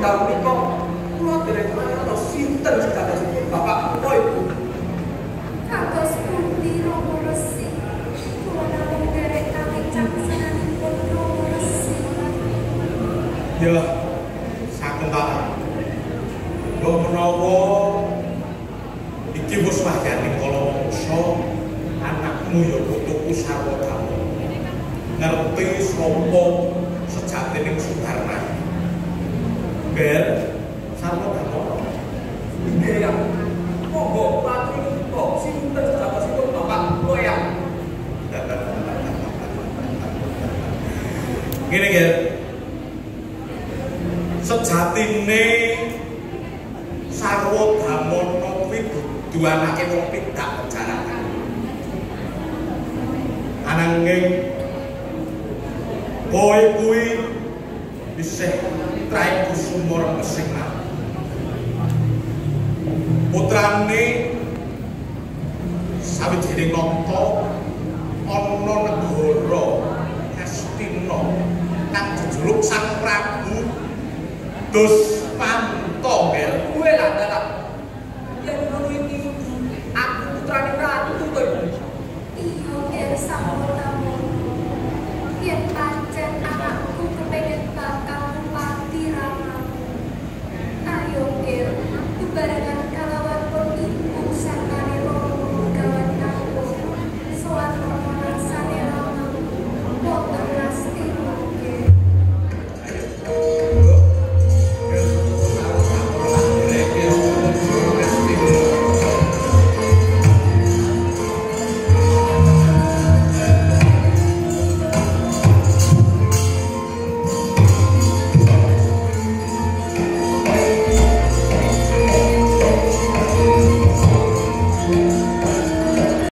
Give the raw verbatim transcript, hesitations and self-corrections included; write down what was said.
wekdal menika kula dereng mangertos sinten sedaya Bapak kula Ibu. Kados pundi Rama Resi? Kula namung derek kawit caksananipun Rama Resi. Ya, sakentakan. Lho menawa iki wis wayaning kala mangsa anakmu ya putuku Sarwadama. Ngerti sapa sejatining Sudarma. Bel Sarwadama. Nggih ya. Monggo patri kok sinten sedaya Bapak kula ya. Ngene nggih. Sejatine Sarwadamana kuwi dudu anake wong pidak pejarakan. Ananging kowe kuwi isih trae kusumur mesingan. Putrane sawijining nata ana negara Hastina kang jejuluk Sang Prabu Dusmanta. Kuwi lah dadak